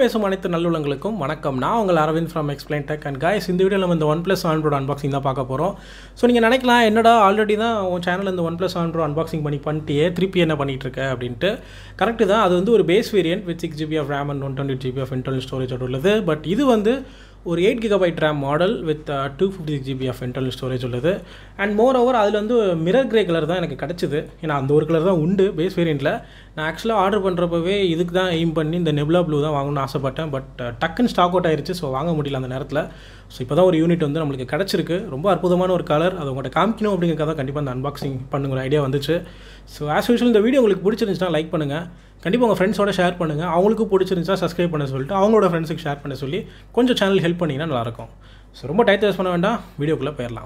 பேசும் அனைத்து நல்லுள்ளங்களுக்கும் வணக்கம். நான் உங்கள் Aravind from Explain Tech. And guys, இந்த வீடியோவில் நம்ம இந்த OnePlus 7 Pro அன்பாக்சிங் தான் பார்க்க போகிறோம். ஸோ நீங்கள் நினைக்கலாம், என்னடா ஆல்ரெடி தான் உன் சேனல் இந்த OnePlus 7 Pro அன்பாக்சிங் பண்ணிட்டியே, திருப்பி என்ன பண்ணிகிட்டு இருக்க அப்படின்ட்டு. கரெக்டு தான், அது வந்து ஒரு base variant with 6GB of RAM and 128GB of internal storage உள்ளது. பட் இது வந்து ஒரு 8GB RAM model with 256GB of internal storage உள்ளது. அண்ட் மோர் ஓவர் அதில் வந்து மிரர் கிரே கலர் தான் எனக்கு கிடச்சிது. ஏன்னா அந்த ஒரு கலர் தான் உண்டு பேஸ் வேரியண்ட்டில். நான் ஆக்சுவலாக ஆர்டர் பண்ணுறப்பவே இதுக்கு தான் எய்ம் பண்ணி இந்த நெபுலா ப்ளூ தான் வாங்கணும்னு ஆசைப்பட்டேன். பட் டக்குன்னு ஸ்டாக் அவுட் ஆயிடுச்சு. ஸோ வாங்க முடியல அந்த நேரத்தில். ஸோ இப்போ தான் ஒரு யூனிட் வந்து நம்மளுக்கு கிடச்சிருக்கு. ரொம்ப அற்புதமான ஒரு கலர். அதை உங்கள்கிட்ட காமிக்கணும் அப்படிங்கிறத கண்டிப்பாக அந்த அன்பாக்சிங் பண்ணுங்கிற ஐடியா வந்துச்சு. ஸோ ஆஸ் யூஷுவல் இந்த வீடியோ உங்களுக்கு பிடிச்சிருந்துச்சுன்னா லைக் பண்ணுங்கள். கண்டிப்பாக உங்கள் ஃப்ரெண்ட்ஸோட ஷேர் பண்ணுங்கள். அவங்களுக்கு பிடிச்சிருந்துச்சா சப்ஸ்கிரைப் பண்ண சொல்லிட்டு அவங்களோட ஃப்ரெண்ட்ஸுக்கு ஷேர் பண்ண சொல்லி கொஞ்சம் சேனல் ஹெல்ப் பண்ணிங்கன்னா நல்லாயிருக்கும். ஸோ ரொம்ப டைம் வேஸ்ட் பண்ண வேண்டாம், வீடியோக்குள்ளே போயிடலாம்.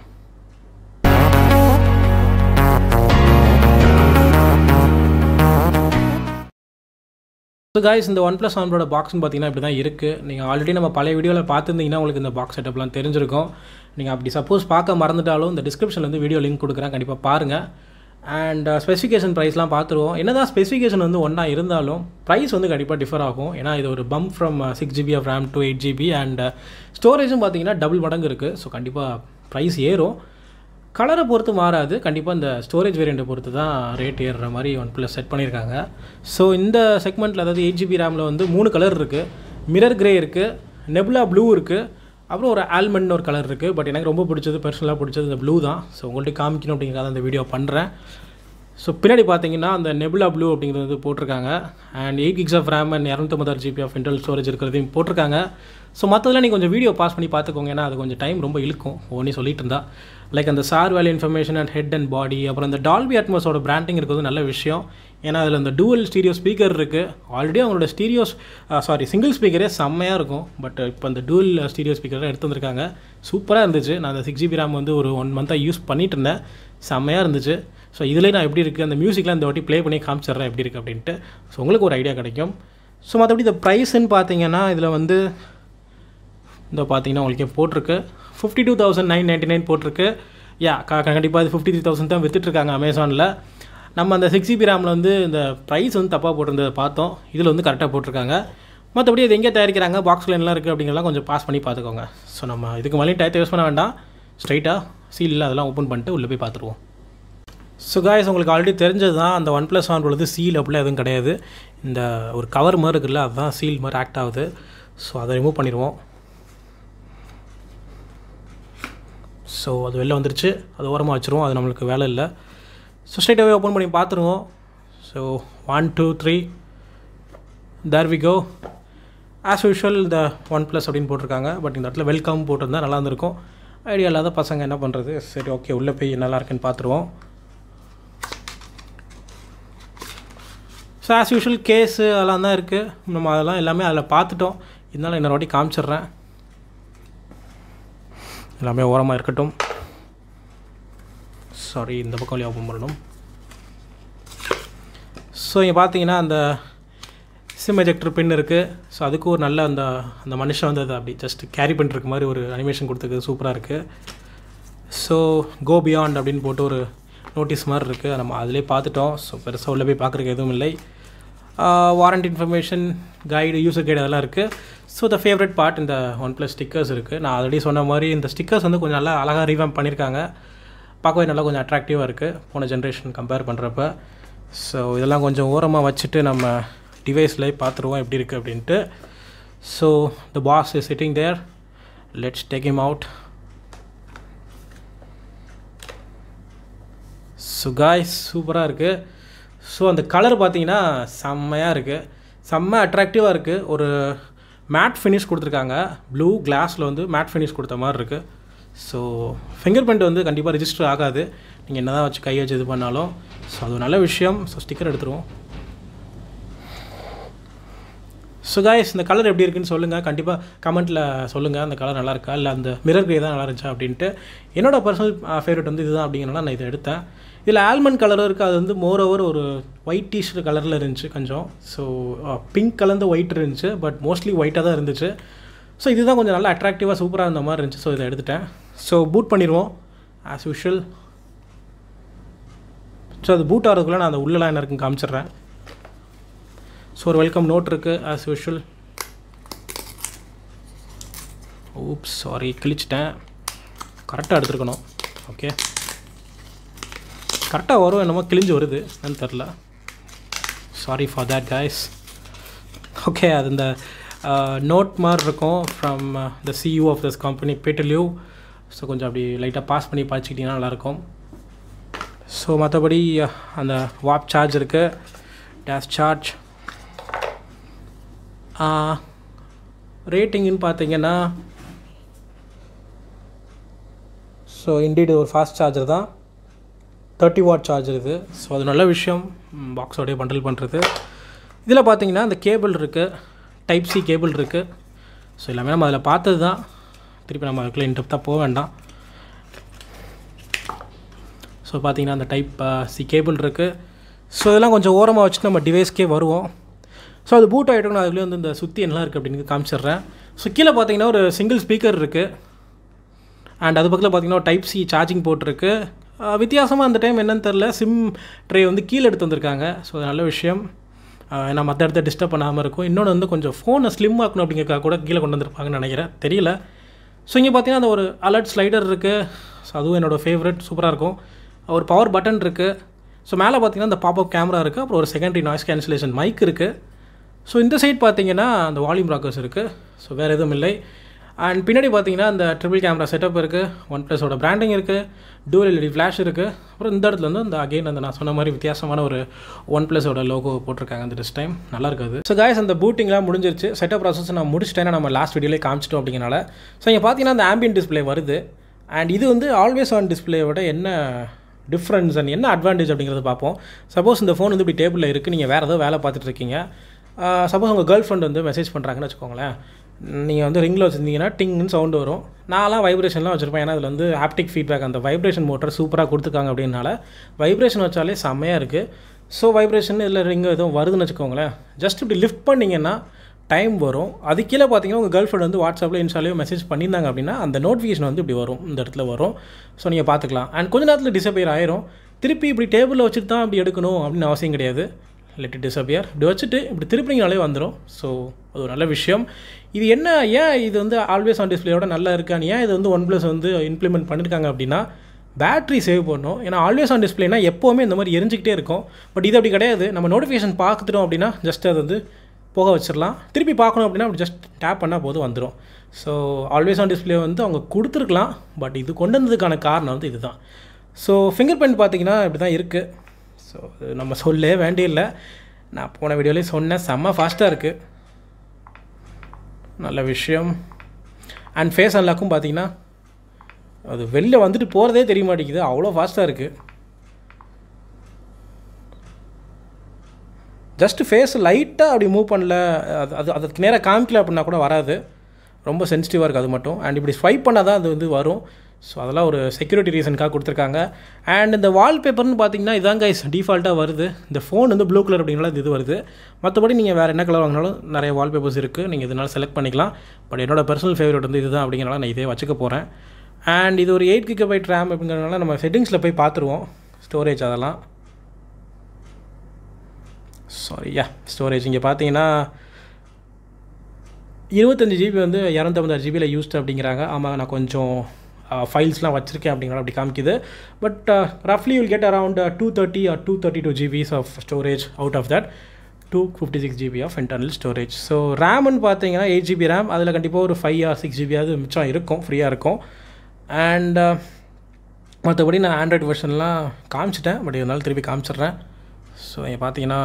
ஸோ guys, இந்த OnePlus 7 Pro பாக்ஸ்னு பார்த்தீங்கன்னா இப்படி தான் இருக்குது. நீங்கள் ஆல்ரெடி நம்ம பழைய வீடியோவில் பார்த்துருந்தீங்கன்னா உங்களுக்கு இந்த பாக்ஸ் செட்டப்லாம் தெரிஞ்சிருக்கும். நீங்கள் அப்படி சப்போஸ் பார்க்க மறந்துட்டாலும் இந்த டிஸ்கிரிப்ஷனில் வந்து வீடியோ லிங்க் கொடுக்குறேன், கண்டிப்பாக பாருங்கள். அண்ட் ஸ்பெசிஃபிகேஷன் ப்ரைஸ்லாம் பார்த்துருவோம். என்ன தான் ஸ்பெசிஃபிகேஷன் வந்து ஒன்றா இருந்தாலும் ப்ரைஸ் வந்து கண்டிப்பாக டிஃபர் ஆகும். ஏன்னா இது ஒரு bump from 6GB of RAM to 8GB and ஸ்டோரேஜும் பார்த்தீங்கன்னா டபுள் மடங்கு இருக்குது. ஸோ கண்டிப்பாக ப்ரைஸ் ஏறும். கலரை பொறுத்து மாறாது, கண்டிப்பாக இந்த ஸ்டோரேஜ் வேரியண்ட்டை பொறுத்து தான் ரேட் ஏறுற மாதிரி OnePlus செட் பண்ணியிருக்காங்க. ஸோ இந்த செக்மெண்ட்டில் அதாவது 8GB RAM வந்து 3 கலர் இருக்குது. மிரர் கிரே இருக்குது, நெபுலா ப்ளூ இருக்குது, அப்புறம் ஒரு ஆல்மண்ட்னு ஒரு கலர் இருக்குது. பட் எனக்கு ரொம்ப பிடிச்சது, பர்சனலாக பிடிச்சது இந்த ப்ளூ தான். ஸோ உங்கள்கிட்ட காமிக்கணும் அப்படிங்கிறத அந்த வீடியோ பண்ணுறேன். ஸோ பின்னாடி பார்த்தீங்கன்னா அந்த நெபுலா ப்ளூ அப்படிங்கிறது வந்து போட்டிருக்காங்க. And 8GB of RAM and 256GB of internal storage இருக்கிறதையும் போட்டிருக்காங்க. ஸோ மற்றதெல்லாம் நீங்கள் கொஞ்சம் வீடியோ பாஸ் பண்ணி பார்த்துக்கோங்க, ஏன்னா அது கொஞ்சம் டைம் ரொம்ப இழுக்கும் ஒன்றே சொல்லிட்டு இருந்தா. லைக் அந்த SAR value information and head and body, அப்புறம் இந்த டால்பி அட்மாஸோட பிராண்டிங் இருக்கிறது நல்ல விஷயம். ஏன்னா அதில் அந்த டூவல் ஸ்டீரியோ ஸ்பீக்கர் இருக்குது. ஆல்ரெடி அவங்களோட சிங்கிள் ஸ்பீக்கரே செம்மையாக இருக்கும். பட் இப்போ அந்த டூவல் ஸ்டீரியோ ஸ்பீக்கர் எடுத்து வந்திருக்காங்க. சூப்பராக இருந்துச்சு. நான் அந்த 6GB RAM வந்து ஒரு 1 மந்த்தாக யூஸ் பண்ணிட்டு இருந்தேன். செம்மையாக இருந்துச்சு. ஸோ இதில் நான் எப்படி இருக்குது, அந்த மியூசிக்லாம் இந்த வாட்டி ப்ளே பண்ணி காமிச்சிட்றேன் எப்படி இருக்குது அப்படின்ட்டு. ஸோ உங்களுக்கு ஒரு ஐடியா கிடைக்கும். ஸோ மற்றபடி இந்த ப்ரைஸ்ன்னு பார்த்தீங்கன்னா இதில் வந்து இந்த பார்த்தீங்கன்னா உங்களுக்கு போட்டிருக்கு 52,999 போட்டிருக்கு. கண்டிப்பாக இது 53,000 தான் விற்றுட்ருக்காங்க அமேசானில். நம்ம அந்த 6GB RAMல வந்து இந்த ப்ரைஸ் வந்து தப்பாக போட்டிருந்ததை பார்த்தோம். இதில் வந்து கரெக்டாக போட்டிருக்காங்க. மற்றபடி இது எங்கே தயாரிக்கிறாங்க, பாக்ஸில் என்ன இருக்குது அப்படிங்கிறலாம் கொஞ்சம் பாஸ் பண்ணி பார்த்துக்கோங்க. ஸோ நம்ம இதுக்கு மேலே டயத்தை யூஸ் பண்ண வேண்டாம், ஸ்ட்ரைட்டாக சீலில் அதெல்லாம் ஓப்பன் பண்ணிட்டு உள்ளே போய் பார்த்துருவோம். ஸோ guys, உங்களுக்கு ஆல்ரெடி தெரிஞ்சது தான், அந்த OnePlus 7 Pro சீல் அப்படிலாம் எதுவும் கிடையாது. இந்த ஒரு கவர் மாதிரி இருக்குல்ல, அதுதான் சீல் மாதிரி ஆக்ட் ஆகுது. ஸோ அதை ரிமூவ் பண்ணிடுவோம். ஸோ அது வெளில வந்துருச்சு, அது ஓரமாக வச்சுருவோம், அது நம்மளுக்கு வேலை இல்லை. ஸோ ஸ்ட்ரைட்டாகவே ஓப்பன் பண்ணி பார்த்துருவோம். So 1 2 3 there we go. As usual இந்த OnePlus அப்படின்னு போட்டிருக்காங்க. பட் இந்த இடத்துல வெல்கம் போட்டிருந்தா நல்லா இருந்திருக்கும். ஐடியா இல்லாத பசங்க என்ன பண்ணுறது. சரி, ஓகே, உள்ளே போய் நல்லா இருக்குன்னு பார்த்துருவோம். ஸோ ஆஸ் யூஷுவல் கேஸு அதெல்லாம் தான் இருக்குது. நம்ம அதெல்லாம் எல்லாமே அதில் பார்த்துட்டோம். இதனால் இன்னொரு வாட்டி காமிச்சிட்றேன். எல்லாமே ஓரமாக இருக்கட்டும். சாரி, இந்த பக்கம் வழியாக ஓப்பன் பண்ணணும். ஸோ இங்கே பார்த்தீங்கன்னா அந்த சிம் எஜெக்டர் பின் இருக்குது. ஸோ அதுக்கு ஒரு நல்ல அந்த மனுஷன் வந்து அதை அப்படி ஜஸ்ட் கேரி பண்ணிருக்க மாதிரி ஒரு அனிமேஷன் கொடுத்துருக்கு, சூப்பராக இருக்குது. ஸோ கோ பியாண்ட் அப்படின்னு போட்டு ஒரு நோட்டீஸ் மாதிரி இருக்குது. நம்ம அதிலே பார்த்துட்டோம். ஸோ பெருசாக உள்ளே போய் பார்க்குறதுக்கு எதுவும் இல்லை. Warranty information, guide, user guide அதெல்லாம் இருக்குது. ஸோ த ஃபேவரட் பார்ட் இந்த OnePlus ஸ்டிக்கர்ஸ் இருக்குது. நான் ஆல்ரெடி சொன்ன மாதிரி இந்த ஸ்டிக்கர்ஸ் வந்து கொஞ்சம் நல்லா அழகாக ரீவேம்ப் பண்ணியிருக்காங்க. பார்க்கவே நல்லா கொஞ்சம் அட்ராக்டிவாக இருக்குது போன ஜென்ரேஷன் கம்பேர் பண்ணுறப்ப. ஸோ இதெல்லாம் கொஞ்சம் ஓரமாக வச்சுட்டு நம்ம டிவைஸில் பார்த்துருவோம் எப்படி இருக்குது அப்படின்ட்டு. So the boss is sitting there. Let's take him out. So guys, சூப்பராக இருக்குது. ஸோ அந்த கலர் பார்த்தீங்கன்னா செம்மையாக இருக்குது, செம்ம அட்ராக்டிவாக இருக்குது. ஒரு மேட் ஃபினிஷ் கொடுத்துருக்காங்க. ப்ளூ கிளாஸில் வந்து மேட் ஃபினிஷ் கொடுத்த மாதிரி இருக்குது. ஸோ ஃபிங்கர் பிரிண்ட் வந்து கண்டிப்பாக ரிஜிஸ்டர் ஆகாது, நீங்கள் என்ன தான் வச்சு கை வச்சு இது பண்ணாலும். ஸோ அது நல்ல விஷயம். ஸோ ஸ்டிக்கர் எடுத்துருவோம். ஸோ guys, இந்த கலர் எப்படி இருக்குன்னு சொல்லுங்கள், கண்டிப்பாக கமெண்ட்டில் சொல்லுங்கள். அந்த கலர் நல்லா இருக்கா, இல்லை அந்த மிரர் கிரே தான் நல்லா இருந்துச்சா அப்படின்ட்டு. என்னோடய பர்சனல் ஃபேவரட் வந்து இதுதான் அப்படிங்கிறனால நான் இதை எடுத்தேன். இதில் ஆல்மண்ட் கலரும் இருக்குது. அது வந்து மோர் ஓவர் ஒரு ஒயிட் டிஷர்ட் கலரில் இருந்துச்சு கொஞ்சம். ஸோ பிங்க் கலந்த ஒயிட் இருந்துச்சு, பட் மோஸ்ட்லி ஒயிட்டாக தான் இருந்துச்சு. ஸோ இதுதான் கொஞ்சம் நல்லா அட்ராக்டிவாக சூப்பராக இருந்த மாதிரி இருந்துச்சு. ஸோ இதை எடுத்துட்டேன். ஸோ பூட் பண்ணிடுவோம் ஆஸ் யூஷுவல். ஸோ அது பூட் ஆகிறதுக்குள்ளே நான் அந்த உள்ளலாம் என்ன இருக்குன்னு காமிச்சிட்றேன். ஸோ ஒரு வெல்கம் நோட் இருக்குது ஆஸ் யூஷுவல். ஊப்ஸ் சாரி, கிழிச்சிட்டேன். கரெக்டாக எடுத்துருக்கணும். ஓகே, கரெக்டாக வரும், என்னமோ கிழிஞ்சு வருது என்னன்னு தெரில. Sorry for that guys. Okay, அது இந்த நோட் மாதிரி இருக்கும் from the CEO of this company Pete Lau. So கொஞ்சம் அப்படி லைட்டாக பாஸ் பண்ணி படிச்சுக்கிட்டிங்கன்னா நல்லாயிருக்கும். ஸோ மற்றபடி அந்த வாப் சார்ஜ் இருக்குது, டேஷ் சார்ஜ். ரேட்டிங்னு பார்த்தீங்கன்னா ஸோ இண்டீட் ஒரு ஃபாஸ்ட் சார்ஜர் தான், 30 வாட் சார்ஜர் இது. ஸோ அது நல்ல விஷயம், பாக்ஸோடய பண்டில் பண்ணுறது. இதில் பார்த்தீங்கன்னா இந்த கேபிள் இருக்குது, டைப் சி கேபிள் இருக்குது. ஸோ எல்லாமே நம்ம அதில் பார்த்தது தான், திருப்பி நம்ம அதுக்குள்ளே இன்டெப்த்தாக போக வேண்டாம். ஸோ பார்த்தீங்கன்னா அந்த டைப் சி கேபிள் இருக்குது. ஸோ இதெல்லாம் கொஞ்சம் ஓரமாக வச்சுட்டு நம்ம டிவைஸ்க்கே வருவோம். ஸோ அது பூட் ஆகிட்டோம்னா அதுக்குள்ளே வந்து இந்த சுற்றி என்னலாம் இருக்குது அப்படின்னு காமிச்சிடுறேன். ஸோ கீழே பார்த்தீங்கன்னா ஒரு சிங்கிள் ஸ்பீக்கர் இருக்குது. அண்ட் அது பக்கத்தில் பார்த்தீங்கன்னா ஒரு டைப் சி சார்ஜிங் போர்ட் இருக்குது. வித்தியாசமாக அந்த டைம் என்னன்னு தெரில, சிம் ட்ரே வந்து கீழே எடுத்து வந்திருக்காங்க. ஸோ அது நல்ல விஷயம், ஏன்னா மற்ற இடத்த டிஸ்டர்ப் பண்ணாமல் இருக்கும். இன்னொன்று வந்து கொஞ்சம் ஃபோனை ஸ்லிம் ஆக்கணும் அப்படிங்கிறக்காக கூட கீழே கொண்டு வந்திருப்பாங்கன்னு நினைக்கிறேன், தெரியல. ஸோ இங்கே பார்த்தீங்கன்னா அந்த ஒரு அலர்ட் ஸ்லைடர் இருக்குது. ஸோ அதுவும் என்னோடய ஃபேவரட், சூப்பராக இருக்கும். ஒரு பவர் பட்டன் இருக்குது. ஸோ மேலே பார்த்தீங்கன்னா அந்த பாப்அப் கேமரா இருக்குது. அப்புறம் ஒரு செகண்டரி நாய்ஸ் கேன்சலேஷன் மைக் இருக்குது. ஸோ இந்த சைட் பார்த்தீங்கன்னா அந்த வால்யூம் ராக்கர்ஸ் இருக்குது. ஸோ வேறு எதுவும் இல்லை. அண்ட் பின்னாடி பார்த்தீங்கன்னா அந்த ட்ரிபிள் கேமரா செட்டப் இருக்குது, OnePlusோட பிராண்டிங் இருக்குது, டூவல் எல்இடி ஃப்ளாஷ் இருக்குது. அப்புறம் இந்த இடத்துல வந்து அந்த அகைன் அந்த நான் சொன்ன மாதிரி வித்தியாசமான ஒரு OnePlusோட லோகோ போட்டிருக்காங்க அந்த டிஸ் டைம், நல்லா இருக்காது. ஸோ கைஸ் அந்த பூட்டிங்லாம் முடிஞ்சிருச்சு, செட்டப் ப்ராசஸ் நான் முடிச்சிட்டேன்னா நம்ம லாஸ்ட் வீடியோலேயே காமிச்சிட்டோம் அப்படிங்கிறனால. ஸோ இங்கே பார்த்தீங்கன்னா அந்த ஆம்பியன் டிஸ்பிளே வருது. அண்ட் இது வந்து ஆல்வேஸ் ஆன் டிஸ்பிளேயோட என்ன டிஃப்ரென்ஸ் அண்ட் என்ன அட்வான்டேஜ் அப்படிங்கிறத பார்ப்போம். சப்போஸ் இந்த ஃபோன் வந்து இப்படி டேபிளில் இருக்குது, நீங்கள் வேறு ஏதோ வேலை பார்த்துட்டு இருக்கீங்க, சப்போஸ் உங்கள் கேர்ள் ஃப்ரெண்ட் வந்து மெசேஜ் பண்ணுறாங்கன்னு வச்சுக்கோங்களேன், நீங்கள் வந்து ரிங்கில் வச்சுருந்தீங்கன்னா டிங்னு சவுண்டு வரும். நான்லாம் வைப்ரேஷன்லாம் வச்சுருப்பேன், ஏன்னா அதில் வந்து ஆப்டிக் ஃபீட்பேக் அந்த வைப்ரேஷன் மோட்டர் சூப்பராக கொடுத்துருக்காங்க அப்படின்னால வைப்ரேஷன் வச்சாலே செம்மையாக இருக்குது. ஸோ வைப்ரேஷன் இதில் ரிங்கு எதுவும் வருதுன்னு வச்சுக்கோங்களேன், ஜஸ்ட் இப்படி லிஃப்ட் பண்ணிங்கன்னா டைம் வரும். அது கீழே பார்த்தீங்கன்னா உங்கள் கேர்ள் ஃப்ரெண்ட் வந்து வாட்ஸ்அப்பில் இன்ஸ்டாலேயோ மெசேஜ் பண்ணியிருந்தாங்க அப்படின்னா அந்த நோட்டிஃபிகேஷன் வந்து இப்படி வரும், இந்த இடத்துல வரும். ஸோ நீங்கள் பார்த்துக்கலாம். அண்ட் கொஞ்ச நேரத்தில் டிசப்பியர் ஆயிரும். திருப்பி இப்படி டேபிளில் வச்சுட்டு தான் இப்படி எடுக்கணும் அப்படின்னு அவசியம் கிடையாது. லெட் இட் டிசப்பியர், இப்படி வச்சுட்டு இப்படி திருப்பிங்கனாலே வந்துடும். ஸோ அது ஒரு நல்ல விஷயம். இது என்ன, ஏன் இது வந்து ஆல்வேஸ் ஆன் டிஸ்பிளேயோட நல்லா இருக்கான்னு ஏன் இது வந்து OnePlus வந்து இம்ப்ளிமெண்ட் பண்ணியிருக்காங்க அப்படின்னா, பேட்ரி சேவ் பண்ணணும். ஏன்னா ஆல்வேஸ் ஆன் டிஸ்பிளேனா எப்போவுமே இந்த மாதிரி எரிஞ்சிக்கிட்டே இருக்கும். பட் இது அப்படி கிடையாது. நம்ம நோட்டிஃபிகேஷன் பார்த்துட்டோம் அப்படின்னா ஜஸ்ட் அது வந்து போக வச்சிடலாம். திருப்பி பார்க்கணும் அப்படின்னா அப்படி ஜஸ்ட் டேப் பண்ணால் போதும் வந்துடும். ஸோ ஆல்வேஸ் ஆன் டிஸ்பிளே வந்து அவங்க கொடுத்துருக்கலாம், பட் இது கொண்டு வந்ததுக்கான காரணம் வந்து இதுதான். ஸோ ஃபிங்கர் பிரிண்ட் பார்த்தீங்கன்னா இப்படி தான் இருக்குது. ஸோ நம்ம சொல்லவே வேண்டியில்லை, நான் போன வீடியோலேயே சொன்னேன், செம்ம ஃபாஸ்ட்டாக இருக்குது, நல்ல விஷயம். அண்ட் ஃபேஸ் அன்லாக்கும் பார்த்தீங்கன்னா அது வெளில வந்துட்டு போகிறதே தெரிய மாட்டேங்குது, அவ்வளோ ஃபாஸ்ட்டாக இருக்குது. ஜஸ்ட்டு ஃபேஸ் லைட்டாக அப்படி மூவ் பண்ணல, அதுக்கு நேராக காமிக்கல அப்படின்னா கூட வராது, ரொம்ப சென்சிட்டிவாக இருக்குது அது மட்டும். அண்ட் இப்படி ஸ்வைப் பண்ணால் தான் அது வந்து வரும். ஸோ அதெல்லாம் ஒரு செக்யூரிட்டி ரீசனுக்காக கொடுத்துருக்காங்க. அண்ட் இந்த வால்பேப்பர்னு பார்த்தீங்கன்னா இதான் கைஸ் டிஃபால்ட்டாக வருது. இந்த ஃபோன் வந்து ப்ளூ கலர் அப்படின்னால இது வருது. மற்றபடி நீங்கள் வேறு என்ன கலர் வாங்கினாலும் நிறைய வால்பேப்பர்ஸ் இருக்குது, நீங்கள் இதனால் செலக்ட் பண்ணிக்கலாம். பட் என்னோட பர்சனல் ஃபேவரட் வந்து இதுதான் அப்படிங்கிறனால நான் இதே வச்சுக்க போகிறேன். அண்ட் இது ஒரு 8 GB ரேம் அப்படிங்கிறதுனால நம்ம செட்டிங்ஸில் போய் பார்த்துருவோம் ஸ்டோரேஜ் அதெல்லாம். ஸ்டோரேஜ் இங்கே பார்த்தீங்கன்னா 25 GB வந்து 256 GB யூஸ்டு அப்படிங்கிறாங்க. ஆமாம், நான் கொஞ்சம் ஃபைல்ஸ்லாம் வச்சுருக்கேன் அப்படிங்கிற அப்படி காமிக்குது. பட் ரஃப்லி will get around 230 or 232 GB of storage. Out of that 256 GB of internal storage. So ரேம்னு பார்த்தீங்கன்னா 8 GB ரேம், அதில் கண்டிப்பாக ஒரு 5 or 6 GB மிச்சம் இருக்கும், ஃப்ரீயாக இருக்கும். அண்ட் மற்றபடி நான் ஆண்ட்ராய்டு வெர்ஷன்லாம் காமிச்சிட்டேன், பட் இதனால திருப்பி காமிச்சிட்றேன். ஸோ இங்கே பார்த்தீங்கன்னா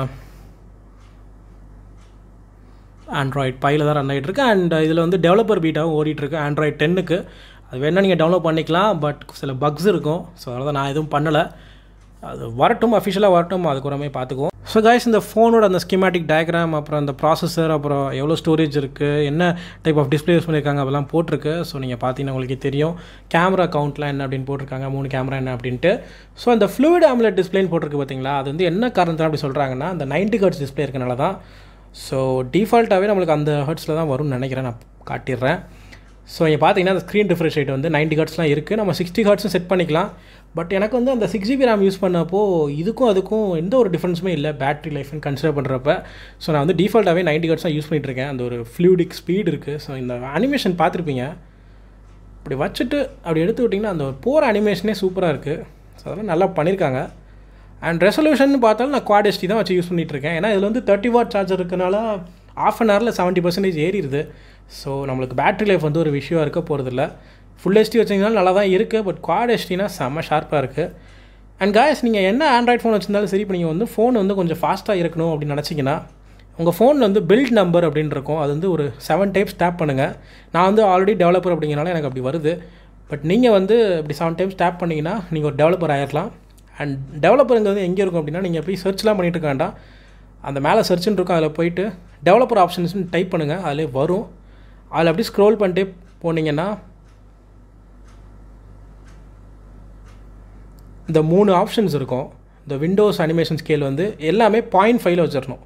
ஆண்ட்ராய்ட் பையில் தான் ரன் ஆகிட்டுருக்கு. அண்ட் இதில் வந்து டெவலப்பர் பீட்டாகவும் ஓடிட்டுருக்கு ஆண்ட்ராய்ட் 10க்கு. அது வேணால் நீங்கள் டவுன்லோட் பண்ணிக்கலாம், பட் சில பக்ஸ் இருக்கும். ஸோ அதனால தான் நான் எதுவும் பண்ணலை, அது வரட்டும், அஃபிஷியலாக வரட்டும், அதுக்கு ஒரு மாதிரி பார்த்துக்குவோம். ஸோ கைஸ் இந்த ஃபோனோட அந்த ஸ்கிமேட்டிக் டயக்ராம், அப்புறம் அந்த ப்ராசஸர், அப்புறம் எவ்வளோ ஸ்டோரேஜ் இருக்குது, என்ன டைப் ஆஃப் டிஸ்பிளே யூஸ் பண்ணியிருக்காங்க அதெல்லாம் போட்டிருக்கு. ஸோ நீங்கள் பார்த்தீங்கன்னா உங்களுக்கே தெரியும். கேமரா கவுண்ட்லாம் என்ன அப்படின்னு போட்டிருக்காங்க, 3 கேமரா என்ன அப்படின்ட்டு. ஸோ அந்த ஃப்ளூயிட் AMOLED டிஸ்பிளேன்னு போட்டிருக்கு பார்த்தீங்களா, அது வந்து என்ன காரணத்தில் அப்படி சொல்கிறாங்கன்னா அந்த 90 Hz டிஸ்பிளே இருக்கனால தான். ஸோ டிஃபால்ட்டாகவே நம்மளுக்கு அந்த ஹர்ட்ஸில் தான் வரும்னு நினைக்கிறேன், நான் காட்டிடுறேன். ஸோ இங்கே பார்த்தீங்கன்னா அந்த ஸ்க்ரீன் ரிஃப்ரெஷ் ரேட் வந்து 90 Hzலாம் இருக்குது. நம்ம 60 Hz செட் பண்ணிக்கலாம். பட் எனக்கு வந்து அந்த 6 GB RAM யூஸ் பண்ணப்போ இதுக்கும் அதுக்கும் எந்த ஒரு டிஃப்ரென்ஸுமே இல்லை பேட்டரி லைஃப்னு கன்சிடர் பண்ணுறப்ப. ஸோ நான் வந்து டிஃபால்ட்டாகவே 90 Hz தான் யூஸ் பண்ணிகிட்ருக்கேன். அந்த ஒரு ஃப்ளூயிடிக் ஸ்பீட் இருக்குது. ஸோ இந்த அனிமேஷன் பார்த்துருப்பீங்க, இப்படி வச்சுட்டு அப்படி எடுத்து விட்டிங்கன்னா அந்த போகிற அனிமேஷனே சூப்பராக இருக்குது. ஸோ அதெல்லாம் நல்லா பண்ணியிருக்காங்க. அண்ட் ரெசல்யூஷன் பார்த்தாலும் நான் குவாட் HD தான் வச்சு யூஸ் பண்ணிகிட்ருக்கேன். ஏன்னா இதில் வந்து 30 வாட் சார்ஜர் இருக்கனால ½ அன் ஹவரில் 70% ஏறிடுது. ஸோ நம்மளுக்கு பேட்ரி லைஃப் வந்து ஒரு விஷயம் இருக்க போகிறதில்ல. ஃபுல் HD வச்சிங்கனாலும் நல்லா தான் இருக்குது. பட் குவாட் HDனா செம்ம ஷார்ப்பாக இருக்குது. அண்ட் காய்ஸ், நீங்கள் என்ன ஆண்ட்ராய்ட் ஃபோன் வச்சுருந்தாலும் சரி, இப்போ நீங்கள் வந்து ஃபோன் வந்து கொஞ்சம் ஃபாஸ்ட்டாக இருக்கணும் அப்படின்னு நினச்சிங்கன்னா உங்கள் ஃபோனில் வந்து பில்ட் நம்பர் அப்படின்னு இருக்கும். அது வந்து ஒரு 7 டைம்ஸ் டேப் பண்ணுங்கள். நான் வந்து ஆல்ரெடி டெவலப்பர் அப்படிங்கிறனால எனக்கு அப்படி வருது. பட் நீங்கள் வந்து இப்படி 7 டைம்ஸ் டேப் பண்ணிங்கன்னா நீங்கள் ஒரு டெவலப்பர் ஆகிடலாம். அண்ட் டெவலப்பருங்கிறது எங்கே இருக்கும் அப்படின்னா, நீங்கள் போய் சர்ச்லாம் பண்ணிட்டு இருக்க வேண்டாம். அந்த மேலே சர்ச்சுன்னு இருக்கும், அதில் போயிட்டு டெவலப்பர் ஆப்ஷன்ஸ்னு டைப் பண்ணுங்கள், அதிலே வரும். அதில் அப்படி ஸ்க்ரோல் பண்ணிட்டே போனீங்கன்னா இந்த 3 ஆப்ஷன்ஸ் இருக்கும். இந்த விண்டோஸ் அனிமேஷன் ஸ்கேல் வந்து எல்லாமே 0.5 வச்சிடணும்.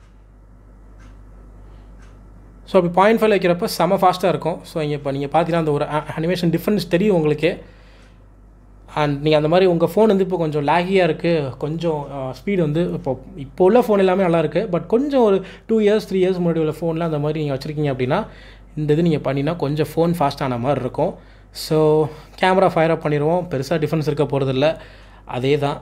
ஸோ அப்படி 0.5 வைக்கிறப்ப செம ஃபாஸ்ட்டாக இருக்கும். ஸோ இங்கே இப்போ நீங்கள் பார்த்தீங்கன்னா அந்த ஒரு அனிமேஷன் டிஃப்ரென்ஸ் தெரியும் உங்களுக்கு. அண்ட் நீங்கள் அந்த மாதிரி உங்கள் ஃபோன் வந்து இப்போ கொஞ்சம் லேகியாக இருக்குது, கொஞ்சம் ஸ்பீடு வந்து இப்போ உள்ள ஃபோன் எல்லாமே நல்லாயிருக்கு. பட் கொஞ்சம் ஒரு 2 இயர்ஸ் 3 இயர்ஸ் முன்னாடி உள்ள ஃபோனில் அந்த மாதிரி நீங்கள் வச்சுருக்கீங்க அப்படின்னா இந்த இது நீங்கள் பண்ணினா கொஞ்சம் ஃபோன் ஃபாஸ்ட்டான மாதிரி இருக்கும். ஸோ கேமரா ஃபயர் அப் பண்ணிடுவோம், பெருசாக டிஃப்ரென்ஸ் இருக்க போகிறதில்ல, அதே தான்.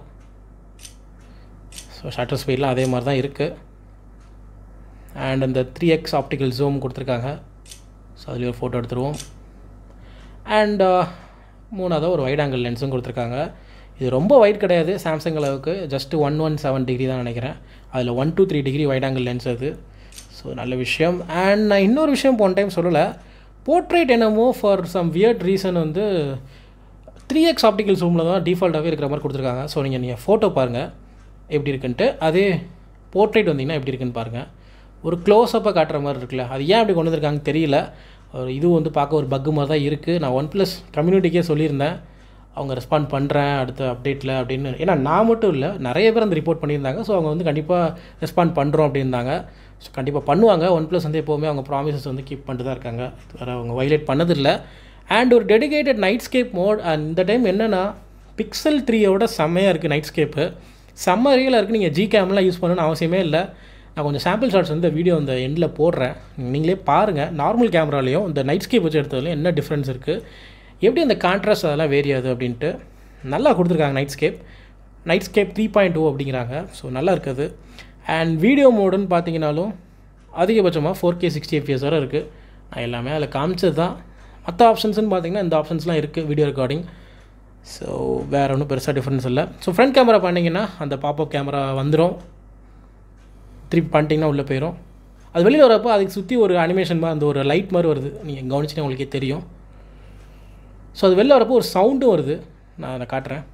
ஸோ ஷட்டர் ஸ்பீட்லாம் அதே மாதிரி தான் இருக்குது. அண்ட் அந்த 3x ஆப்டிக்கல் ஜூம் கொடுத்துருக்காங்க. ஸோ அதில் ஒரு ஃபோட்டோ எடுத்துருவோம். அண்ட் 3வது ஒரு வைட் ஆங்கிள் லென்ஸும் கொடுத்துருக்காங்க. இது ரொம்ப வைட் கிடையாது சாம்சங் அளவுக்கு, ஜஸ்ட்டு 117 டிகிரி தான் நினைக்கிறேன். அதில் 123 டிகிரி வைட் ஆங்கிள் லென்ஸ் அது. ஸோ நல்ல விஷயம். அண்ட் நான் இன்னொரு விஷயம் போன டைம் சொல்லலை, போர்ட்ரேட் என்னமோ ஃபார் சம் வியர்ட் ரீசன் வந்து 3x ஆப்டிக்கல் ஜூமில் தான் டிஃபால்ட்டாகவே இருக்கிற மாதிரி கொடுத்துருக்காங்க. ஸோ நீங்கள் ஃபோட்டோ பாருங்கள் எப்படி இருக்குன்ட்டு, அதே போர்ட்ரேட் வந்தீங்கன்னா எப்படி இருக்குன்னு பாருங்கள். ஒரு க்ளோஸ்அப்பை காட்டுற மாதிரி இருக்குல்ல, அது ஏன் அப்படி கொண்டு வந்திருக்காங்கன்னு தெரியல. இது வந்து பார்க்க ஒரு பக்கு மாதிரி தான் இருக்குது. நான் OnePlus கம்யூனிட்டிக்கே சொல்லியிருந்தேன், அவங்க ரெஸ்பாண்ட் பண்ணுறேன் அடுத்த அப்டேட்டில் அப்படின்னு. ஏன்னா நான் மட்டும் இல்லை, நிறைய பேர் அந்த ரிப்போர்ட் பண்ணியிருந்தாங்க. ஸோ அவங்க வந்து கண்டிப்பாக ரெஸ்பாண்ட் பண்ணுறோம் அப்படின்னாங்க. ஸோ கண்டிப்பாக பண்ணுவாங்க. OnePlus வந்து எப்போவுமே அவங்க ப்ராமிசஸ் வந்து கீப் பண்ணிட்டு தான் இருக்காங்க, வேறு அவங்க வைலேட் பண்ணதில்லை. அண்ட் ஒரு டெடிகேட்டட் நைட்ஸ்கேப் மோட். அண்ட் இந்த டைம் என்னென்னா Pixel 3யோட செம்மையாக இருக்குது நைட்ஸ்கேப்பு, செம்ம ரியலாக இருக்குது. நீங்கள் Gcamலாம் யூஸ் பண்ணணும்னு அவசியமே இல்லை. நான் கொஞ்சம் சாம்பிள் ஷாட்ஸ் வந்து வீடியோ இந்த எண்டில் போடுறேன், நீங்களே பாருங்கள். நார்மல் கேமராலையும் இந்த நைட்ஸ்கேப் வச்சு எடுத்ததுலையும் என்ன டிஃப்ரென்ஸ் இருக்குது, எப்படி அந்த கான்ட்ராஸ்ட் அதெல்லாம் வேரி ஆகுது அப்படின்ட்டு நல்லா கொடுத்துருக்காங்க. நைட்ஸ்கேப் 3.0 அப்படிங்கிறாங்க. ஸோ நல்லா இருக்குது. அண்ட் வீடியோ மோடுன்னு பார்த்தீங்கன்னாலும் அதிகபட்சமாக 4K 60 fps வரை இருக்குது. நான் எல்லாமே அதில் காமிச்சது தான். மற்ற ஆப்ஷன்ஸ்னு பார்த்தீங்கன்னா இந்த ஆப்ஷன்ஸ்லாம் இருக்குது வீடியோ ரெக்கார்டிங். ஸோ வேறு ஒன்றும் பெருசாக டிஃப்ரென்ஸ் இல்லை. ஸோ ஃப்ரண்ட் கேமரா பண்ணிங்கன்னா அந்த பாப்அப் கேமரா வந்துடும், திருப்பி பண்ணிட்டிங்கன்னா உள்ளே போயிடும். அது வெளியில் வரப்போ அதுக்கு சுற்றி ஒரு அனிமேஷன் மாதிரி அந்த ஒரு லைட் மாதிரி வருது, நீங்கள் கவனிச்சிங்கன்னா உங்களுக்கே தெரியும். ஸோ அது வெளில வரப்போ ஒரு சவுண்டும் வருது, நான் அதை காட்டுறேன்.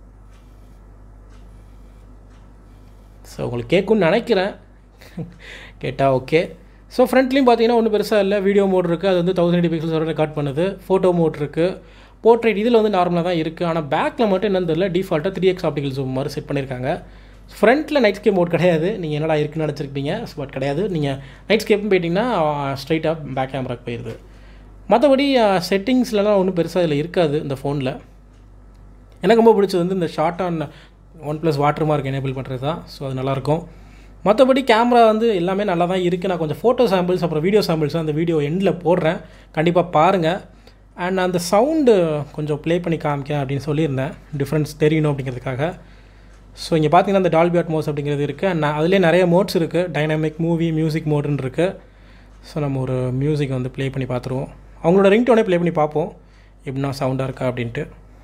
ஸோ உங்களுக்கு கேட்குன்னு நினைக்கிறேன், கேட்டால் ஓகே. ஸோ ஃப்ரண்ட்லேயும் பார்த்தீங்கன்னா ஒன்றும் பெருசாக இல்லை. வீடியோ மோட் இருக்குது, அது வந்து 1080 பிக்சல்ஸ் வரை ரெக்கார்ட் பண்ணுது. ஃபோட்டோ மோட் இருக்குது, போர்ட்ரேட் இதில் வந்து நார்மலாக தான் இருக்குது. ஆனால் பேக்கில் மட்டும் என்னன்னு தெரியல, டிஃபால்ட்டாக 3x ஆப்டிக்கல் ஜூம் மாதிரி செட் பண்ணியிருக்காங்க. ஃப்ரண்ட்டில் நைட்ஸ்கேப் மோட் கிடையாது, நீங்கள் என்னடா இருக்குன்னு நினச்சிருப்பீங்க. பட் கிடையாது, நீங்கள் நைட்ஸ்கேப்னு போயிட்டிங்கன்னா ஸ்ட்ரைட்டாக பேக் கேமராக்கு போயிடுது. மற்றபடி செட்டிங்ஸ்லாம் ஒன்றும் பெருசாக இதில் இருக்காது இந்த ஃபோனில். எனக்கு ரொம்ப பிடிச்சது வந்து இந்த shot on OnePlus watermark enable பண்ணுறது தான். ஸோ அது நல்லாயிருக்கும். மற்றபடி கேமரா வந்து எல்லாமே நல்லா தான் இருக்குது. நான் கொஞ்சம் ஃபோட்டோ சாம்பிள்ஸ் அப்புறம் வீடியோ சாம்பிள்ஸ் அந்த வீடியோ எண்டில் போடுறேன், கண்டிப்பாக பாருங்கள். அண்ட் அந்த சவுண்டு கொஞ்சம் ப்ளே பண்ணி காமிக்கேன் அப்படின்னு சொல்லியிருந்தேன், டிஃப்ரென்ஸ் தெரியணும் அப்படிங்கிறதுக்காக. ஸோ இங்கே பார்த்தீங்கன்னா அந்த டால்பி அட்மோஸ் அப்படிங்கிறது இருக்குது. அண்ட் அதிலே நிறைய மோட்ஸ் இருக்குது, டைனாமிக், மூவி, மியூசிக் மோடுன்னு இருக்குது. ஸோ நம்ம ஒரு மியூசிக் வந்து ப்ளே பண்ணி பார்த்துருவோம். அவங்களோட ரிங்டோனே ப்ளே பண்ணி பார்ப்போம் எப்படின்னா சவுண்டாக இருக்கா அப்படின்ட்டு.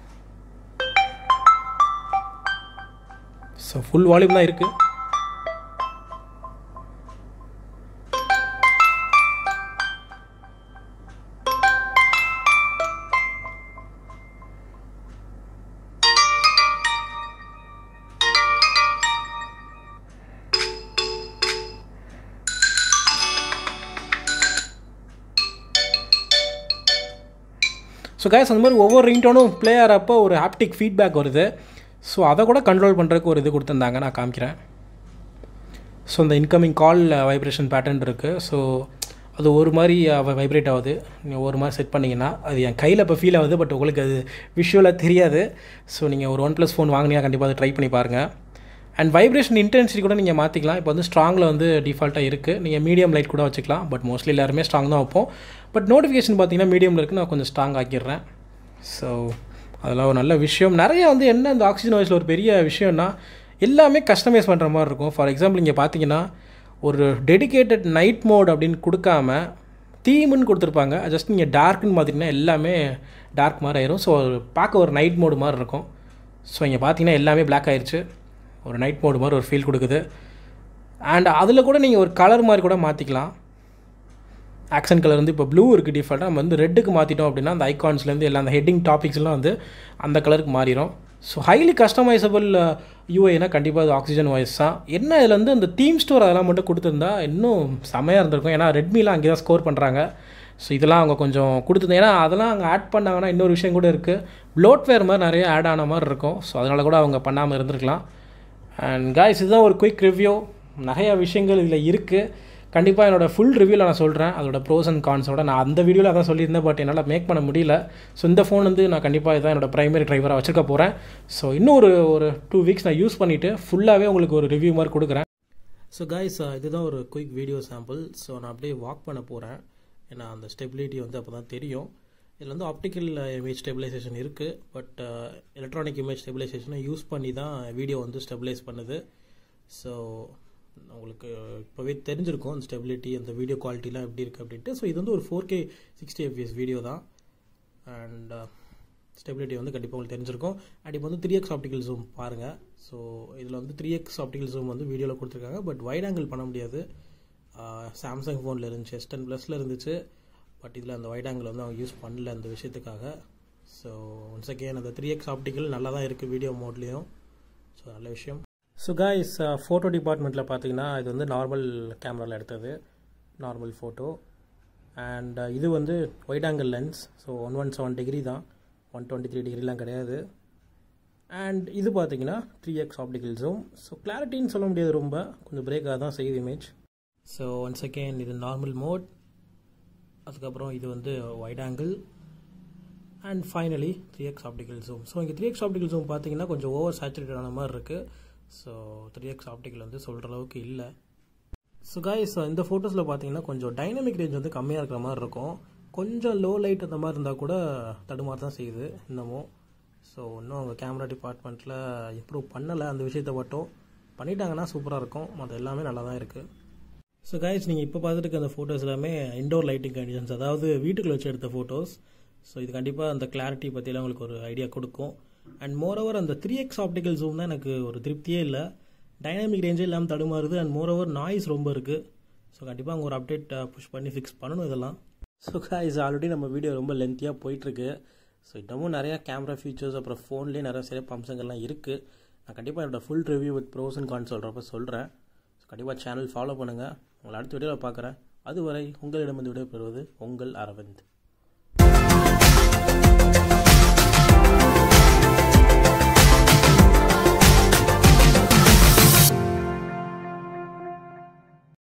ஸோ ஃபுல் வால்யூம் தான் இருக்குது. ஸோ கைஸ், அந்த மாதிரி ஒவ்வொரு ரிங்டோனும் ப்ளே ஆகிறப்போ ஒரு ஹாப்டிக் ஃபீட்பேக் வருது. ஸோ அதை கூட கண்ட்ரோல் பண்ணுறதுக்கு ஒரு இது கொடுத்துருந்தாங்க, நான் காமிக்கிறேன். ஸோ இந்த இன்கமிங் கால் வைப்ரேஷன் பேட்டர்ன் இருக்குது. ஸோ அது ஒரு மாதிரி வைப்ரேட் ஆகுது. நீங்கள் ஒரு மாதிரி செட் பண்ணிங்கன்னா அது என் கையில் இப்போ ஃபீல் ஆகுது, பட் உங்களுக்கு அது விஷுவலாக தெரியாது. ஸோ நீங்கள் ஒரு OnePlus ஃபோன் வாங்கினீங்கன்னா கண்டிப்பாக அதை ட்ரை பண்ணி பாருங்கள். அண்ட் வைப்ரேஷன் இன்டென்சிட்டி கூட நீங்கள் மாற்றிக்கலாம். இப்போ வந்து ஸ்ட்ராங்கில் வந்து டிஃபால்ட்டாக இருக்குது. நீங்கள் மீடியம் லைட் கூட வச்சுக்கலாம். பட் மோஸ்ட்லி எல்லாருமே ஸ்ட்ராங் தான் வைப்போம். பட் நோட்டிஃபிகேஷன் பார்த்தீங்கன்னா மீடியமில் இருக்குது. நான் கொஞ்சம் ஸ்ட்ராங் ஆக்கிடுறேன். ஸோ அதெல்லாம் ஒரு நல்ல விஷயம். நிறைய வந்து என்ன இந்த ஆக்சிஜன் வாய்ஸில் ஒரு பெரிய விஷயம்னா எல்லாமே கஸ்டமைஸ் பண்ணுற மாதிரி இருக்கும். ஃபார் எக்ஸாம்பிள் இங்கே பார்த்தீங்கன்னா ஒரு டெடிகேட்டட் நைட் மோட் அப்படின்னு கொடுக்காம தீமுன்னு கொடுத்துருப்பாங்க. ஜஸ்ட் நீங்கள் டார்க்குன்னு பார்த்தீங்கன்னா எல்லாமே டார்க் மாதிரி ஆயிரும். ஸோ பார்க்க ஒரு நைட் மோடு மாதிரி இருக்கும். ஸோ இங்கே பார்த்தீங்கன்னா எல்லாமே பிளாக் ஆயிடுச்சு. ஒரு நைட் மோடு மாதிரி ஒரு ஃபீல் கொடுக்குது. அண்ட் அதில் கூட நீங்கள் ஒரு கலர் மாதிரி கூட மாற்றிக்கலாம். ஆக்சன் கலர் வந்து இப்போ ப்ளூ இருக்குது டிஃபால்ட்டாக. நம்ம வந்து ரெட்டுக்கு மாற்றிட்டோம் அப்படின்னா அந்த ஐகான்ஸ்லேருந்து எல்லா அந்த ஹெட்டிங் டாபிக்ஸ்லாம் வந்து அந்த கலருக்கு மாறிடும். ஸோ ஹைலி கஸ்டமைசபிள் யூஐனா கண்டிப்பாக அது ஆக்சிஜன் வாய்ஸ் தான். என்ன இதில் வந்து அந்த தீம் ஸ்டோர் அதெல்லாம் மட்டும் கொடுத்துருந்தா இன்னும் செமையாக இருந்திருக்கும். ஏன்னா ரெட்மிலாம் அங்கே தான் ஸ்கோர் பண்ணுறாங்க. ஸோ இதெல்லாம் அவங்க கொஞ்சம் கொடுத்துருந்தேன். ஏன்னா அதெல்லாம் அங்கே ஆட் பண்ணாங்கன்னா இன்னொரு விஷயம் கூட இருக்குது. ப்ளோட்வேர் மாதிரி நிறைய ஆட் ஆன மாதிரி இருக்கும். ஸோ அதனால கூட அவங்க பண்ணாமல் இருந்திருக்கலாம். அண்ட் காய்ஸ் இதுதான் ஒரு குயிக் ரிவ்யூ. நிறையா விஷயங்கள் இதில் இருக்குது. கண்டிப்பாக என்னோடய ஃபுல் ரிவ்யூவில் நான் சொல்கிறேன். அதோட ப்ரோஸ் அண்ட் கான்ஸோட நான் அந்த வீடியோவில் அதான் சொல்லியிருந்தேன். பட் என்னால் மேக் பண்ண முடியல. ஸோ இந்த ஃபோன் வந்து நான் கண்டிப்பாக இதான் என்னோடய ப்ரைமரி ட்ரைவராக வச்சுருக்க போகிறேன். ஸோ இன்னும் ஒரு 2 வீக்ஸ் நான் யூஸ் பண்ணிவிட்டு ஃபுல்லாகவே உங்களுக்கு ஒரு ரிவ்யூ மாதிரி கொடுக்குறேன். ஸோ காய்ஸ் இதுதான் ஒரு குயிக் வீடியோ சாம்பிள். ஸோ நான் அப்படியே வாக் பண்ண போகிறேன். ஏன்னா அந்த ஸ்டெபிலிட்டி வந்து அப்போ தான் தெரியும். இதில் வந்து ஆப்டிக்கல் இமேஜ் ஸ்டெபிலைசேஷன் இருக்குது. பட் எலக்ட்ரானிக் இமேஜ் ஸ்டெபிலைசேஷனை யூஸ் பண்ணி தான் வீடியோ வந்து ஸ்டெபிலைஸ் பண்ணுது. ஸோ உங்களுக்கு இப்போவே தெரிஞ்சிருக்கும் அந்த ஸ்டெபிலிட்டி அந்த வீடியோ குவாலிட்டிலாம் எப்படி இருக்குது அப்படின்ட்டு. ஸோ இது வந்து ஒரு 4K 60 fps வீடியோ தான். அண்ட் ஸ்டெபிலிட்டி வந்து கண்டிப்பாக உங்களுக்கு தெரிஞ்சிருக்கும். அண்ட் இப்போ வந்து 3x ஆப்டிக்கல் ஜூம் பாருங்கள். ஸோ இதில் வந்து 3x ஆப்டிக்கல் ஜூம் வந்து வீடியோவில் கொடுத்துருக்காங்க. பட் வைட் ஆங்கிள் பண்ண முடியாது. சாம்சங் ஃபோனில் இருந்துச்சு, S10 ப்ளஸில் இருந்துச்சு. பட் இதில் அந்த வைட் ஆங்கிள் வந்து அவங்க யூஸ் பண்ணல அந்த விஷயத்துக்காக. ஸோ ஒன்ஸ் அகேன் அந்த 3x ஆப்டிக்கல் நல்லா தான் இருக்குது வீடியோ மோட்லேயும். ஸோ நல்ல விஷயம். ஸோ காய்ஸ் ஃபோட்டோ டிபார்ட்மெண்ட்டில் பார்த்தீங்கன்னா இது வந்து நார்மல் கேமராவில் எடுத்தது, நார்மல் ஃபோட்டோ. அண்ட் இது வந்து wide angle lens. So 117 degree தான், 123 டிகிரிலாம் கிடையாது. அண்ட் இது பார்த்தீங்கன்னா 3x ஆப்டிக்கல் ஜூம். ஸோ கிளாரிட்டின்னு சொல்ல முடியாது, ரொம்ப கொஞ்சம் பிரேக்காக தான் செய்யுது இமேஜ். ஸோ ஒன்ஸ் அகேன் இது நார்மல் மோட். அதுக்கப்புறம் இது வந்து wide angle. And finally 3x optical zoom. So இங்கே 3x ஆப்டிக்கல் ஜூம் பார்த்தீங்கன்னா கொஞ்சம் ஓவர் சேச்சுரேட்டட் ஆன மாதிரி இருக்குது. ஸோ 3x ஆப்டிக்கல் வந்து சொல்கிற அளவுக்கு இல்லை. ஸோ காய்ஸ் இந்த ஃபோட்டோஸில் பார்த்தீங்கன்னா கொஞ்சம் டைனமிக் ரேஞ்ச் வந்து கம்மியாக இருக்கிற மாதிரி இருக்கும். கொஞ்சம் லோ லைட் அந்த மாதிரி இருந்தால் கூட தடுமாறு தான் செய்யுது இன்னமும். ஸோ இன்னும் அவங்க கேமரா டிபார்ட்மெண்ட்டில் இம்ப்ரூவ் பண்ணலை. அந்த விஷயத்தை மட்டும் பண்ணிட்டாங்கன்னா சூப்பராக இருக்கும். மற்ற எல்லாமே நல்லா தான் இருக்குது. ஸோ காய்ஸ் நீங்கள் இப்போ பார்த்துட்டு இருக்க அந்த ஃபோட்டோஸ் எல்லாமே இன்டோர் லைட்டிங் கண்டிஷன்ஸ், அதாவது வீட்டுக்குள்ள வச்சு எடுத்த ஃபோட்டோஸ். ஸோ இது கண்டிப்பாக அந்த கிளாரிட்டி பற்றிலாம் உங்களுக்கு ஒரு ஐடியா கொடுக்கும். அண்ட் மோரோவர் அந்த 3x ஆப்டிக்கல் ஜூம் தான் எனக்கு ஒரு திருப்தியே இல்லை. டைனாமிக் ரேஞ்சே இல்லாமல் தடுமாறுது. அண்ட் மோரோவர் நாய்ஸ் ரொம்ப இருக்குது. ஸோ கண்டிப்பாக அவங்க ஒரு அப்டேட் புஷ் பண்ணி ஃபிக்ஸ் பண்ணணும் இதெல்லாம். ஸோ காய்ஸ் ஆல்ரெடி நம்ம வீடியோ ரொம்ப லென்த்தியாக போயிட்டுருக்கு. ஸோ இன்னமும் நிறையா கேமரா ஃபீச்சர்ஸ் அப்புறம் ஃபோன்லேயே நிறைய சிறப்பு அம்சங்கள்லாம் இருக்குது. நான் கண்டிப்பாக என்னோட full review with pros and cons சொல்கிறப்ப சொல்கிறேன். ஸோ கண்டிப்பாக சேனல் ஃபாலோ பண்ணுங்கள். உங்களை அடுத்த வீடியோவில் பார்க்குறேன். அதுவரை உங்களிடமிருந்து விடைபெறுவது உங்கள் அரவிந்த்.